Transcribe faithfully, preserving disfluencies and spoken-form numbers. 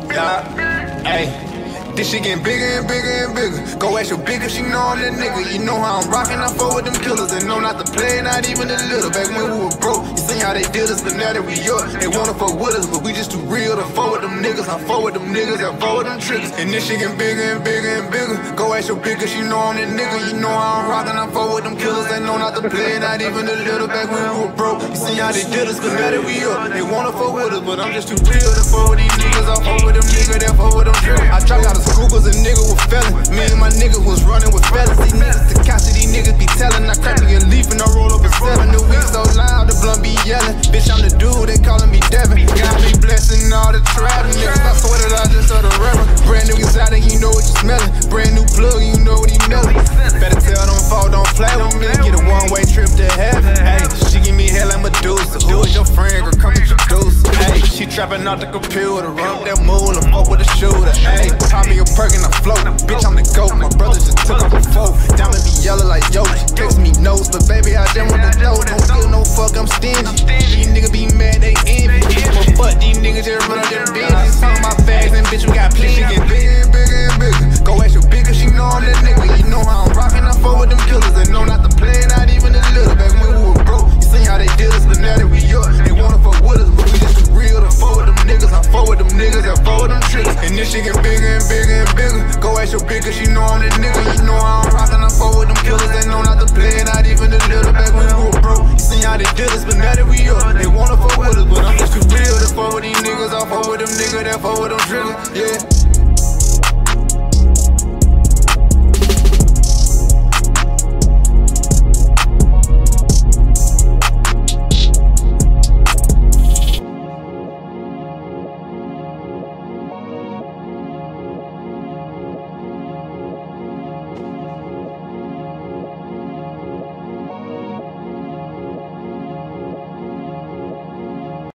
Yeah, hey. This shit getting bigger and bigger and bigger. Go ask your bigger, she know I'm that nigga. You know how I'm rockin', I fuck with them killers. And know not to play, not even a little. Back when we were broke, you seen how they did us, but now that we up, they wanna fuck with us, but we just too real to fuck with them niggas. I fuck with them niggas, I fuck with them triggers. And this shit getting bigger and bigger and bigger. Go ask your bigger, she know I'm that nigga. You know how I'm rockin', I fuck with them killers. They know not to play, not even a little. Back when we were broke, you seen how they did us, but now that we up, they wanna fuck with us, but I'm just too real to fuck with these niggas. I fuck with them niggas, that fuck with them triggers. I dropped out of school cause a nigga was felon. Me and my nigga was running with fellas. These niggas to couch, these niggas be telling. I crack me a leaf and I roll up a seven. The week so loud, the blunt be yelling. Bitch, I'm the dude, they calling me Devin. God be blessing all the trapping niggas. I swear that I just heard a rapper. Brand new exotic, you know what you smelling. Brand new plug, you know what he melling. Better tell them fall, don't play with me. Get a one-way trip to heaven. Hey, she give me hell like Medusa. Who is your friend, girl, come introduce. Hey, she trapping out the computer. Run up that moon and fuck with a shooter. Hey, pop me a perk and I float. Bitch, I'm the GOAT, my brother just took off a foe. Diamond be yellow like yo, she text me notes, but baby, I just want to know. Don't give no fuck, I'm stingy. These niggas be mad, they envy. But fuck, these niggas just run up their business. Talking about bags and bitch, we got plenty. She get bigger and bigger and bigger. Go ask your bigger, she know I'm that nigga. You know how I'm rockin', I fuck with them killers. They know not to play, not even a little. Back when we were broke, you seen how they did us, but now that we up, they wanna fuck with us, but we just too real to fuck with them niggas. I fuck with them niggas, I fuck with them triggers. And this shit get bigger and bigger and bigger. Go ask your bigger, she know I'm that nigga. You know how I'm rockin', I fuck with them killers. They know not to play, not even a little. Back when we were broke, you seen how they did us, but now that we up, they wanna fuck with us, but I'm just too real to fuck with these niggas. I fuck with them niggas, that fuck with them triggers, yeah.